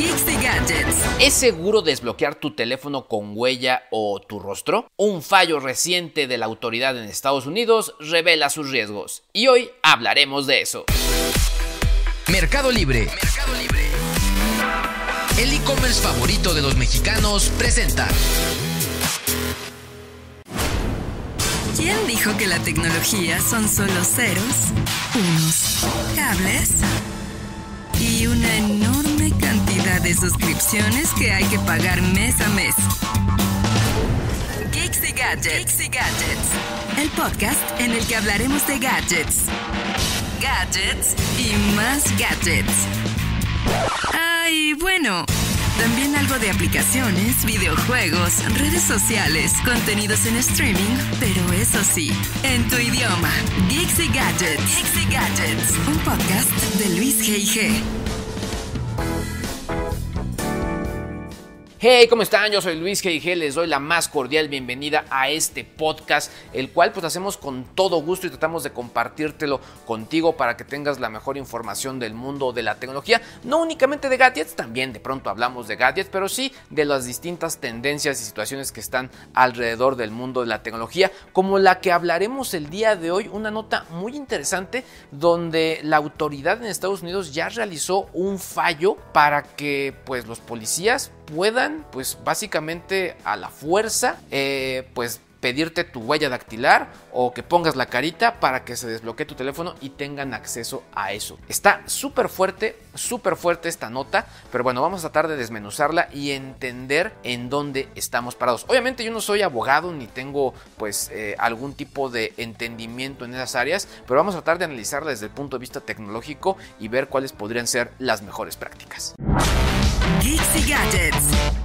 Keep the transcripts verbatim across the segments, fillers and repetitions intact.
Geeks y Gadgets. ¿Es seguro desbloquear tu teléfono con huella o tu rostro? Un fallo reciente de la autoridad en Estados Unidos revela sus riesgos. Y hoy hablaremos de eso. Mercado Libre. Mercado Libre. El e-commerce favorito de los mexicanos presenta. ¿Quién dijo que la tecnología son solo ceros, unos, cables y una enorme cantidad de suscripciones que hay que pagar mes a mes? Geeks y Gadgets. Geeks y Gadgets. El podcast en el que hablaremos de gadgets, gadgets y más gadgets. Ay, bueno, también algo de aplicaciones, videojuegos, redes sociales, contenidos en streaming, pero eso sí, en tu idioma. Geeks y Gadgets. Geeks y Gadgets. Un podcast de Luis G y G. Hey, ¿cómo están? Yo soy Luis G y G, les doy la más cordial bienvenida a este podcast, el cual pues hacemos con todo gusto y tratamos de compartírtelo contigo para que tengas la mejor información del mundo de la tecnología, no únicamente de gadgets, también de pronto hablamos de gadgets, pero sí de las distintas tendencias y situaciones que están alrededor del mundo de la tecnología, como la que hablaremos el día de hoy, una nota muy interesante donde la autoridad en Estados Unidos ya realizó un fallo para que pues los policías puedan, pues básicamente a la fuerza, eh, pues pedirte tu huella dactilar o que pongas la carita para que se desbloquee tu teléfono y tengan acceso a eso. Está súper fuerte, súper fuerte esta nota, pero bueno, vamos a tratar de desmenuzarla y entender en dónde estamos parados. Obviamente yo no soy abogado ni tengo pues eh, algún tipo de entendimiento en esas áreas, pero vamos a tratar de analizarla desde el punto de vista tecnológico y ver cuáles podrían ser las mejores prácticas. Geeks y Gadgets.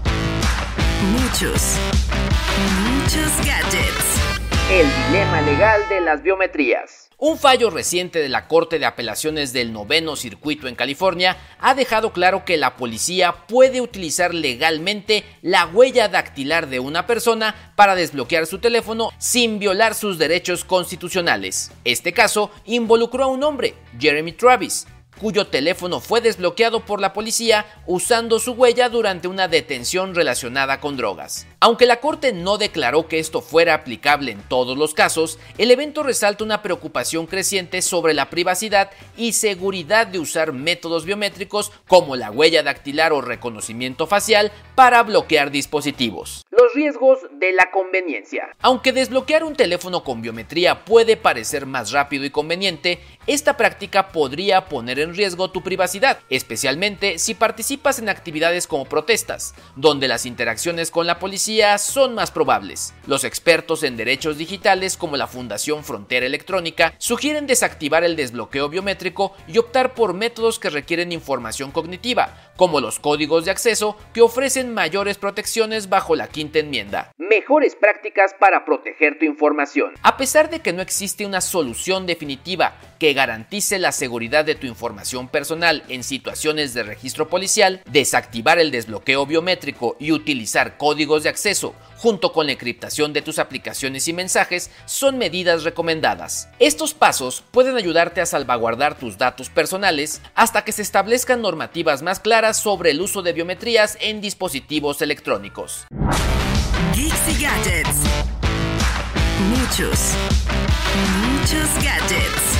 Muchos, muchos gadgets. El dilema legal de las biometrías. Un fallo reciente de la Corte de Apelaciones del Noveno Circuito en California ha dejado claro que la policía puede utilizar legalmente la huella dactilar de una persona para desbloquear su teléfono sin violar sus derechos constitucionales. Este caso involucró a un hombre, Jeremy Travis, cuyo teléfono fue desbloqueado por la policía usando su huella durante una detención relacionada con drogas. Aunque la corte no declaró que esto fuera aplicable en todos los casos, el evento resalta una preocupación creciente sobre la privacidad y seguridad de usar métodos biométricos como la huella dactilar o reconocimiento facial para bloquear dispositivos. Los riesgos de la conveniencia. Aunque desbloquear un teléfono con biometría puede parecer más rápido y conveniente, esta práctica podría poner en riesgo tu privacidad, especialmente si participas en actividades como protestas, donde las interacciones con la policía son más probables. Los expertos en derechos digitales, como la Fundación Frontera Electrónica, sugieren desactivar el desbloqueo biométrico y optar por métodos que requieren información cognitiva, como los códigos de acceso, que ofrecen mayores protecciones bajo la quinta enmienda. Mejores prácticas para proteger tu información. A pesar de que no existe una solución definitiva que garantice la seguridad de tu información personal en situaciones de registro policial, desactivar el desbloqueo biométrico y utilizar códigos de acceso junto con la encriptación de tus aplicaciones y mensajes son medidas recomendadas. Estos pasos pueden ayudarte a salvaguardar tus datos personales hasta que se establezcan normativas más claras sobre el uso de biometrías en dispositivos electrónicos. Geeks y Gadgets. Muchos, muchos gadgets.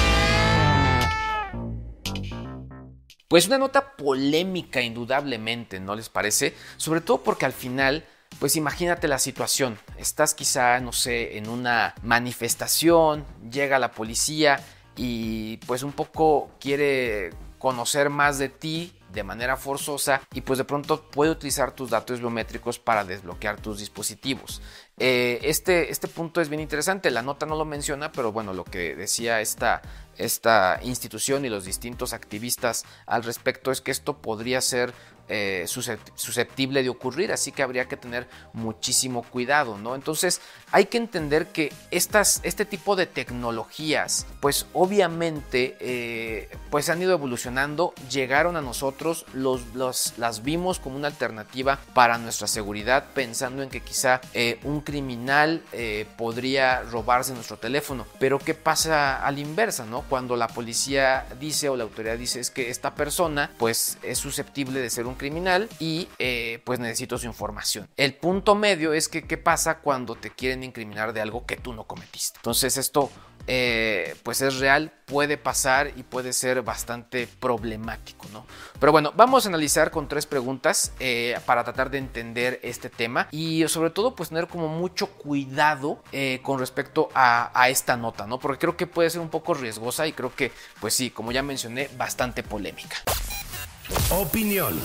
Pues una nota polémica indudablemente, ¿no les parece? Sobre todo porque al final, pues imagínate la situación. Estás quizá, no sé, en una manifestación, llega la policía y pues un poco quiere conocer más de ti de manera forzosa y pues de pronto puede utilizar tus datos biométricos para desbloquear tus dispositivos. Eh, este, este punto es bien interesante, la nota no lo menciona, pero bueno, lo que decía esta, esta institución y los distintos activistas al respecto es que esto podría ser eh, susceptible de ocurrir, así que habría que tener muchísimo cuidado, ¿no? Entonces hay que entender que estas, este tipo de tecnologías, pues obviamente, eh, pues han ido evolucionando, llegaron a nosotros nosotros los, los, las vimos como una alternativa para nuestra seguridad, pensando en que quizá eh, un criminal eh, podría robarse nuestro teléfono. Pero ¿qué pasa a la inversa, no? Cuando la policía dice o la autoridad dice es que esta persona pues es susceptible de ser un criminal y eh, pues necesito su información. El punto medio es que ¿qué pasa cuando te quieren incriminar de algo que tú no cometiste? Entonces esto Eh, pues es real, puede pasar y puede ser bastante problemático, ¿no? Pero bueno, vamos a analizar con tres preguntas eh, para tratar de entender este tema y sobre todo pues tener como mucho cuidado eh, con respecto a, a esta nota, ¿no? Porque creo que puede ser un poco riesgosa y creo que pues sí, como ya mencioné, bastante polémica. Opinión.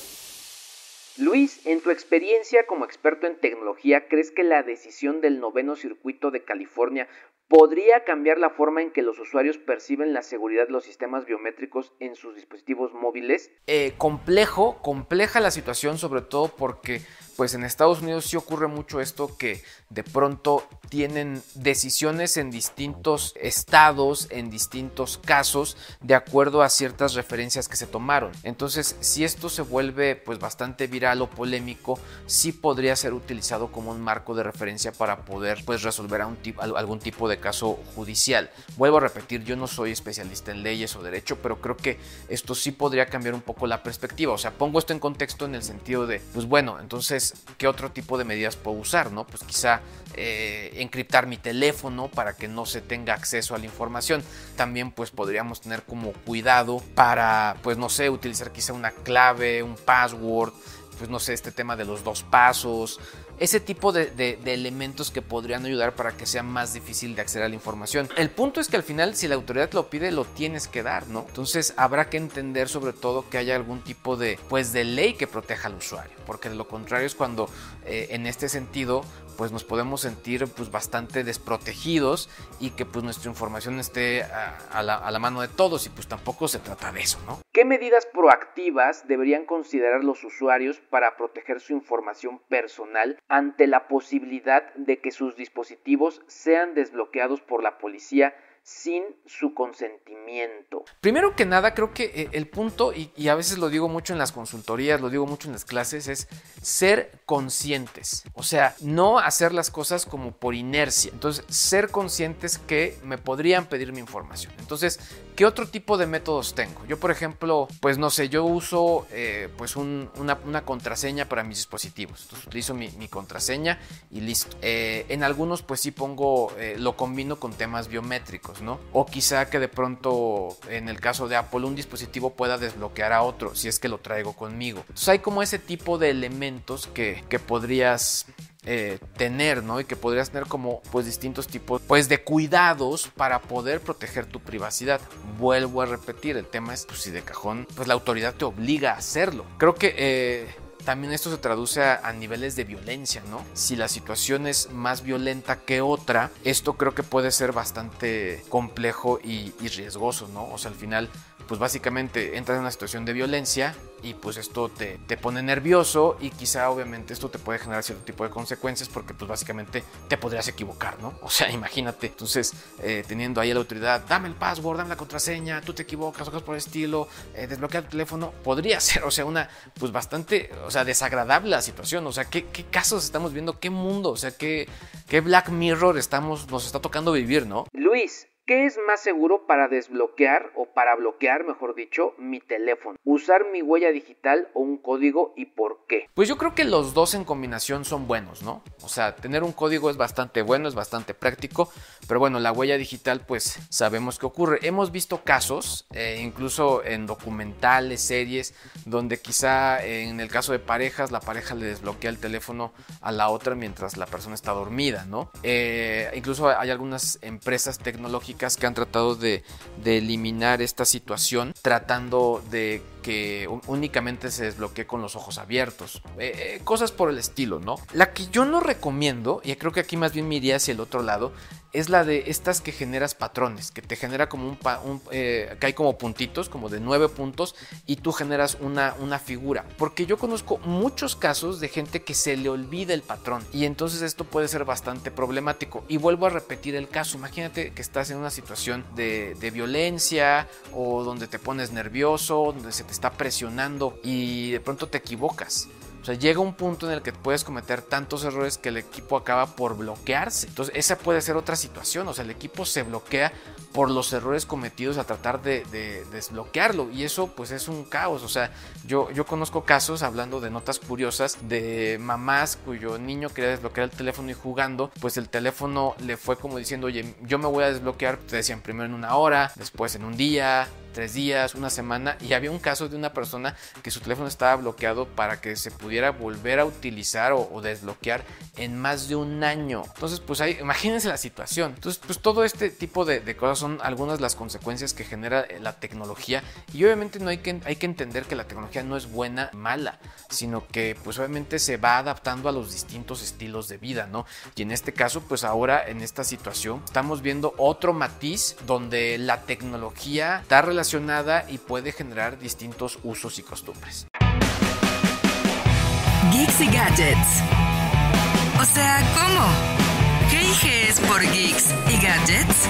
Luis, en tu experiencia como experto en tecnología, ¿crees que la decisión del noveno circuito de California podría cambiar la forma en que los usuarios perciben la seguridad de los sistemas biométricos en sus dispositivos móviles? Eh, complejo, compleja la situación, sobre todo porque pues en Estados Unidos sí ocurre mucho esto, que de pronto tienen decisiones en distintos estados, en distintos casos, de acuerdo a ciertas referencias que se tomaron. Entonces, si esto se vuelve pues bastante viral o polémico, sí podría ser utilizado como un marco de referencia para poder pues resolver a un tipo, algún tipo de caso judicial. Vuelvo a repetir, yo no soy especialista en leyes o derecho, pero creo que esto sí podría cambiar un poco la perspectiva. O sea, pongo esto en contexto en el sentido de, pues bueno, entonces, ¿qué otro tipo de medidas puedo usar, no? Pues quizá eh, encriptar mi teléfono para que no se tenga acceso a la información. También pues podríamos tener como cuidado para, pues no sé, utilizar quizá una clave, un password, pues no sé, este tema de los dos pasos, ese tipo de, de, de elementos que podrían ayudar para que sea más difícil de acceder a la información. El punto es que al final, si la autoridad lo pide, lo tienes que dar, ¿no? Entonces habrá que entender sobre todo que haya algún tipo de, pues, de ley que proteja al usuario, porque de lo contrario es cuando eh, en este sentido pues nos podemos sentir pues bastante desprotegidos y que pues nuestra información esté a, a, la, a la mano de todos, y pues tampoco se trata de eso, ¿no? ¿Qué medidas proactivas deberían considerar los usuarios para proteger su información personal ante la posibilidad de que sus dispositivos sean desbloqueados por la policía sin su consentimiento? Primero que nada, creo que el punto, y, y a veces lo digo mucho en las consultorías, lo digo mucho en las clases, es ser conscientes. O sea, no hacer las cosas como por inercia. Entonces, ser conscientes que me podrían pedir mi información. Entonces, ¿qué otro tipo de métodos tengo? Yo, por ejemplo, pues no sé, yo uso eh, pues un, una, una contraseña para mis dispositivos. Entonces, utilizo mi, mi contraseña y listo. Eh, en algunos, pues sí pongo, eh, lo combino con temas biométricos, ¿no? O quizá que de pronto, en el caso de Apple, un dispositivo pueda desbloquear a otro si es que lo traigo conmigo. Entonces hay como ese tipo de elementos que, que podrías eh, tener, ¿no? Y que podrías tener como pues distintos tipos pues de cuidados para poder proteger tu privacidad. Vuelvo a repetir, el tema es pues si de cajón pues la autoridad te obliga a hacerlo. Creo que eh, también esto se traduce a, a niveles de violencia, ¿no? Si la situación es más violenta que otra, esto creo que puede ser bastante complejo y, y riesgoso, ¿no? O sea, al final, pues básicamente entras en una situación de violencia y pues esto te, te pone nervioso, y quizá obviamente esto te puede generar cierto tipo de consecuencias porque pues básicamente te podrías equivocar, ¿no? O sea, imagínate, entonces eh, teniendo ahí a la autoridad, dame el password, dame la contraseña, tú te equivocas o cosas por el estilo, eh, desbloquea tu teléfono, podría ser, o sea, una pues bastante, o sea, desagradable la situación. O sea, ¿qué, qué casos estamos viendo? ¿Qué mundo? O sea, ¿qué, qué Black Mirror estamos, nos está tocando vivir, ¿no? Luis, ¿qué es más seguro para desbloquear o para bloquear, mejor dicho, mi teléfono? ¿Usar mi huella digital o un código, y por qué? Pues yo creo que los dos en combinación son buenos, ¿no? O sea, tener un código es bastante bueno, es bastante práctico, pero bueno, la huella digital pues sabemos qué ocurre. Hemos visto casos, eh, incluso en documentales, series, donde quizá eh, en el caso de parejas, la pareja le desbloquea el teléfono a la otra mientras la persona está dormida, ¿no? Eh, incluso hay algunas empresas tecnológicas que han tratado de, de eliminar esta situación, tratando de que únicamente se desbloquee con los ojos abiertos, eh, eh, cosas por el estilo, ¿no? La que yo no recomiendo, y creo que aquí más bien me iría hacia el otro lado, es la de estas que generas patrones, que te genera como un, un eh, que hay como puntitos, como de nueve puntos, y tú generas una, una figura, porque yo conozco muchos casos de gente que se le olvida el patrón, y entonces esto puede ser bastante problemático. Y vuelvo a repetir el caso, imagínate que estás en una situación de, de violencia, o donde te pones nervioso, donde se te te está presionando y de pronto te equivocas. O sea, llega un punto en el que puedes cometer tantos errores que el equipo acaba por bloquearse. Entonces, esa puede ser otra situación. O sea, el equipo se bloquea por los errores cometidos a tratar de, de, de desbloquearlo. Y eso, pues, es un caos. O sea, yo, yo conozco casos, hablando de notas curiosas, de mamás cuyo niño quería desbloquear el teléfono y jugando, pues el teléfono le fue como diciendo, oye, yo me voy a desbloquear. Te decían primero en una hora, después en un día, tres días, una semana, y había un caso de una persona que su teléfono estaba bloqueado para que se pudiera volver a utilizar o, o desbloquear en más de un año. Entonces, pues ahí, imagínense la situación. Entonces, pues todo este tipo de, de cosas son algunas de las consecuencias que genera la tecnología, y obviamente no hay que, hay que entender que la tecnología no es buena, mala, sino que pues obviamente se va adaptando a los distintos estilos de vida, ¿no? Y en este caso, pues ahora en esta situación estamos viendo otro matiz donde la tecnología está relacionada relacionada y puede generar distintos usos y costumbres. Geeks y Gadgets. O sea, ¿cómo? G y G es por Geeks y Gadgets.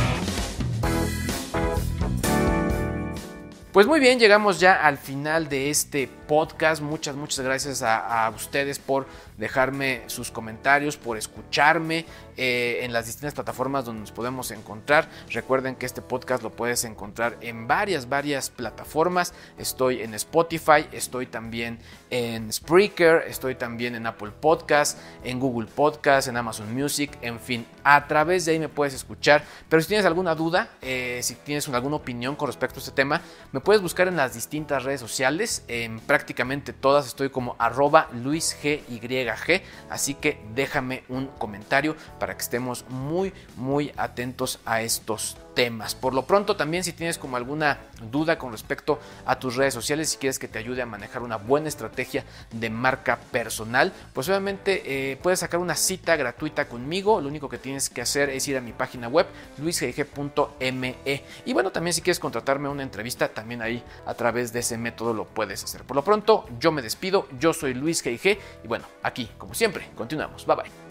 Pues muy bien, llegamos ya al final de este podcast. Muchas, muchas gracias a, a ustedes por dejarme sus comentarios, por escucharme eh, en las distintas plataformas donde nos podemos encontrar. Recuerden que este podcast lo puedes encontrar en varias, varias plataformas. Estoy en Spotify, estoy también en Spreaker, estoy también en Apple Podcast, en Google Podcast, en Amazon Music, en fin, a través de ahí me puedes escuchar. Pero si tienes alguna duda, eh, si tienes alguna opinión con respecto a este tema, me puedes buscar en las distintas redes sociales, en prácticamente todas estoy como arroba Luis G Y G, así que déjame un comentario para que estemos muy muy atentos a estos temas. Por lo pronto también, si tienes como alguna duda con respecto a tus redes sociales, si quieres que te ayude a manejar una buena estrategia de marca personal, pues obviamente eh, puedes sacar una cita gratuita conmigo. Lo único que tienes que hacer es ir a mi página web luis g g punto m e, y bueno, también si quieres contratarme a una entrevista, también ahí a través de ese método lo puedes hacer. Por lo pronto yo me despido, yo soy Luis G G y bueno, aquí como siempre continuamos. Bye bye.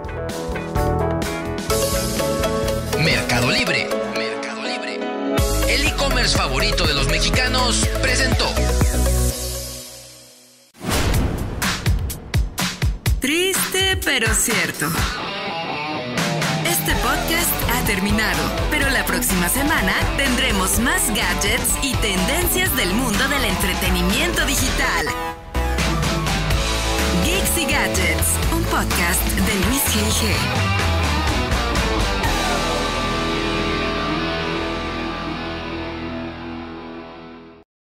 Mercado Libre. Mercado Libre. El e-commerce favorito de los mexicanos presentó. Triste pero cierto. Este podcast ha terminado, pero la próxima semana tendremos más gadgets y tendencias del mundo del entretenimiento digital. Geeks y Gadgets, un podcast de Luis G G.